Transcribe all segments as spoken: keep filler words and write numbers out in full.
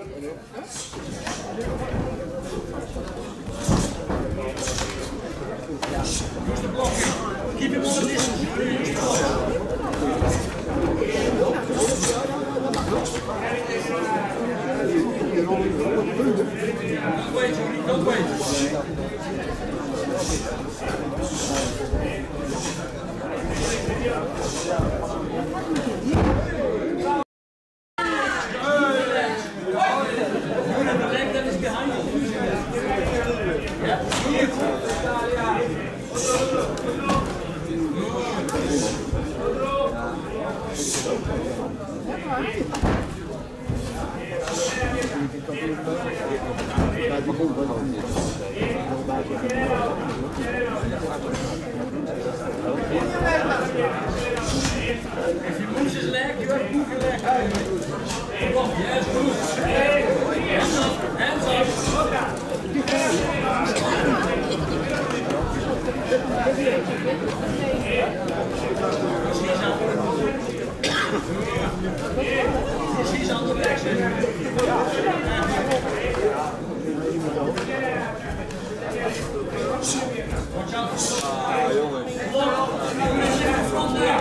Use the blocking. Keep him on the distance. Use the blocking. Don't wait, Judy. Don't wait. If he moves his leg, you have to move your leg. Yes, move. Hands up, hands up. He's on the back. Watch out. Ah, jongens. Front there.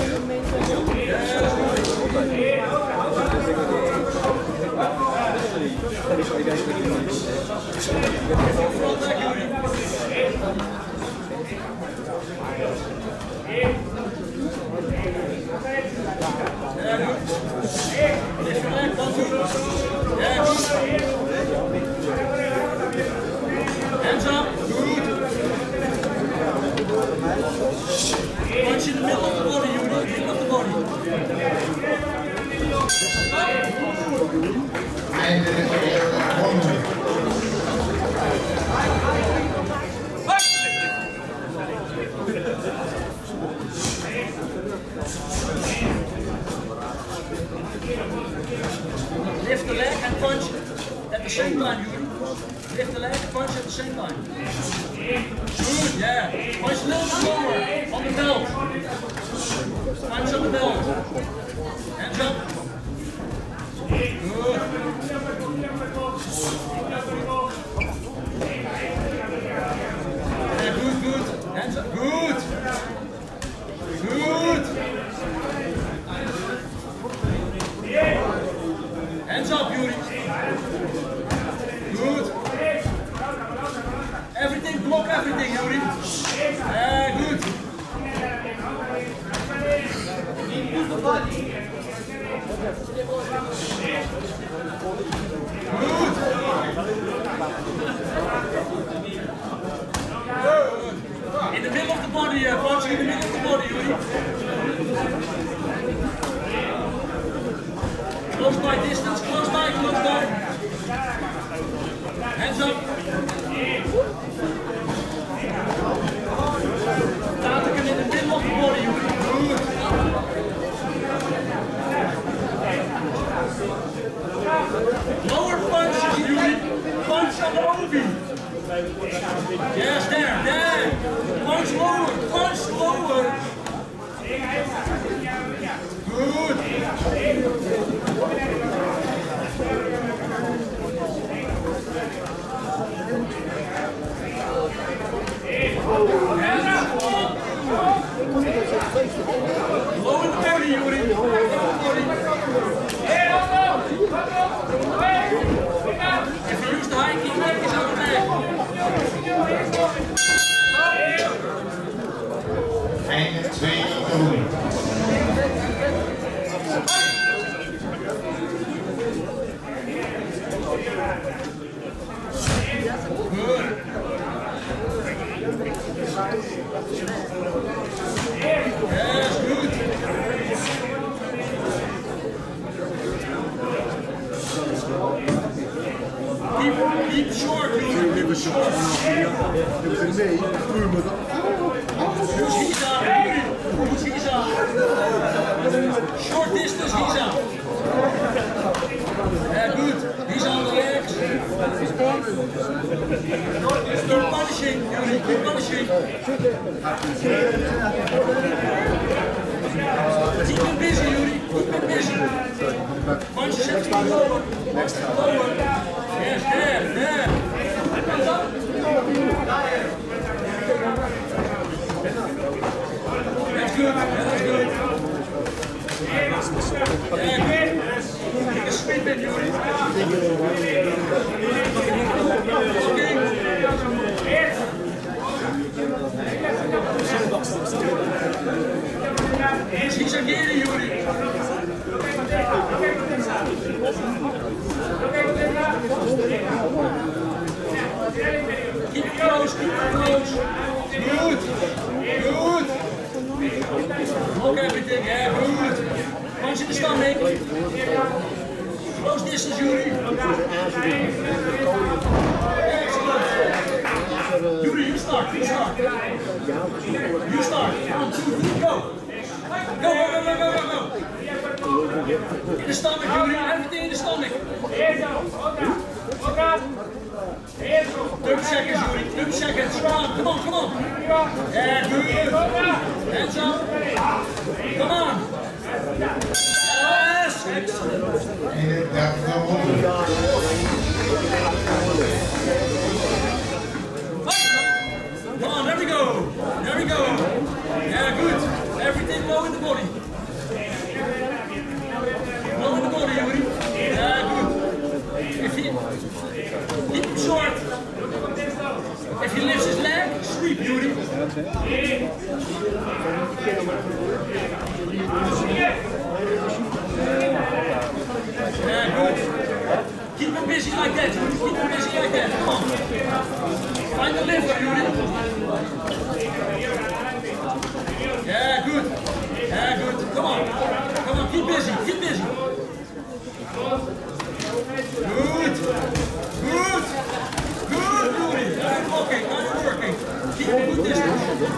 Hands up. Good. Punch in the middle of the body, you need middle of the body. Lift the leg and punch at the same time, Yuri. Lift the leg and punch at the same time. Good, yeah. Punch a little bit lower on the belt. Punch on the belt. Hands up. Good. Yeah, good, good. Hands up. Good. Good. Hands up, Yuri. Good. Everything, block everything, Yuri. Yeah, good. Move the body. Good. In the middle of the body, yeah. Punch in the middle of the body, Yuri. Close by distance, close by, close by. Hands up. Taken in the middle of the body, Yuri. Good. Lower punch, Yuri. Punch on the O B. Yes, there, there. Punch lower, punch lower. Good. Low in the body, Yuri. If you use the high kick, leg is out of the één, twee, drie. Yes, good. Keep, keep short, Yuri. Keep short. Push Giza, push Giza. Short distance, Giza. Yeah, good. Giza on the legs. Keep punishing, Yuri. Keep punishing. Keep him busy, Yuri. Keep him busy. Punch six Next time. Yes, there, there. Hands up. That's good. That's good. Yeah, good. Take a sweep in, Yuri. Okay. He's again, Yuri. Keep it close, keep it close. Good. Good. Look everything, yeah, good. Punch in the stomach. Close distance, Yuri. Excellent. Yuri, you start, you start. You start. One, two, three, go. Go, go, go, go, go, go, go. In the stomach, Yuri. Everything in the stomach. thirty seconds, Yuri. thirty seconds. Come on, come on, come on. Yeah, good. Hands up. Come on. Yes, excellent. Come on, there we go. There we go. Yeah, good. Everything low in the body. Low in the body, Yuri. Yeah, good. If he, keep him short. If he lifts his leg, sweep, Yuri. Yeah, good. Keep him busy like that, Yuri. Keep him busy like that. Come on. Find the lift, Yuri. Yeah, good. Yeah, good. Come on. Come on, keep busy. Keep busy. Good. Good. Good, Yuri. Nice walking. Nice working. Keep a good distance.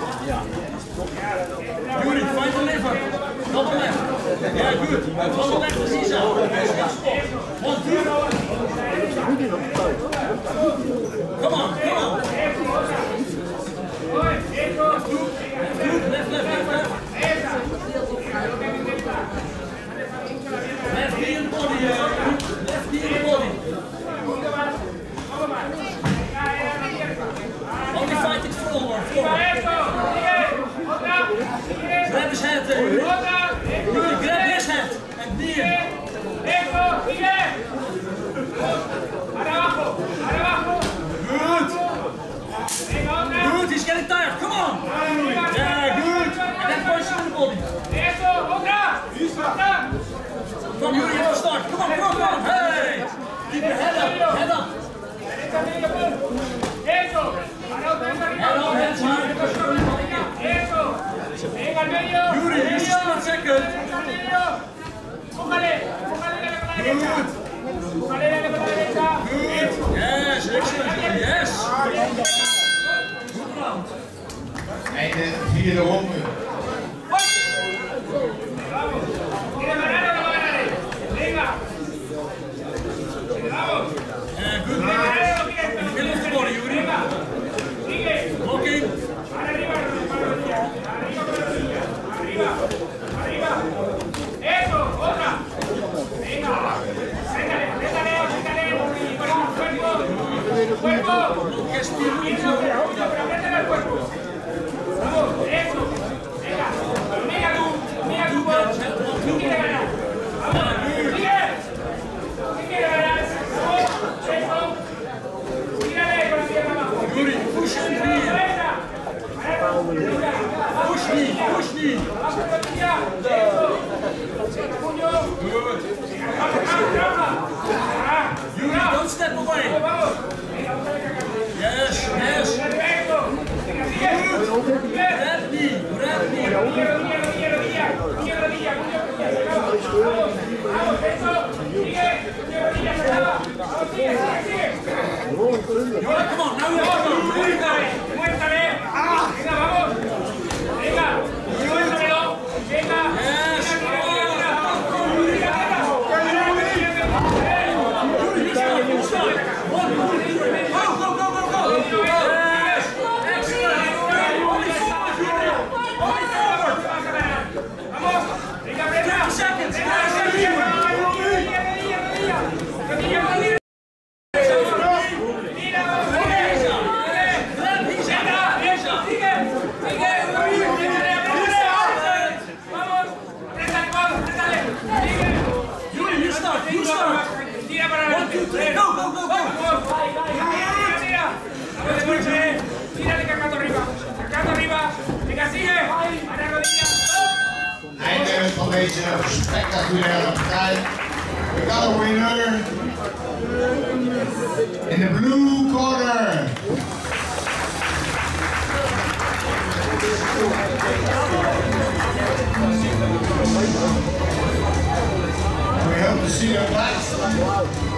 Yuri, find the liver. Double left. Yeah, good. Double left is easy. One, two. Come on, come on. Left, two. Left, left, left, left. Left knee in the body. Left knee in the body. Only fighting forward, forward. Grab his head there. Yuri, grab his head and knee him. Good. Good, he's getting tired. Come on. Yeah, good. And then punch him in the body. Come, Yuri, you have to start. Come on, come on, come on. Hey! Keep your head up, head up. Head up, hands high, because you're really running in. Yuri, use the split second. Good. Good. Yes, excellent. Yes. Good round. Einde vierde ronde. Yeah, good. In the middle of the body, Yuri. Blocking. Yuri, push and knee. Push knee, push knee. Good. Yuri, don't step away. Yes, yes. Good. Grab knee, grab knee. Yuri, come on, now you have to go. Now you go. Yes. One, two, three. Go, go, go, go, go. Yes. Excellent. Only forward, Yuri. Only forward. thirty seconds. Yes. Escuche, tírale cargando arriba, cargando arriba, venga, sigue, a la rodilla. Einde van deze spectaculaire partij. We got a winner in the blue corner. We hope to see you back.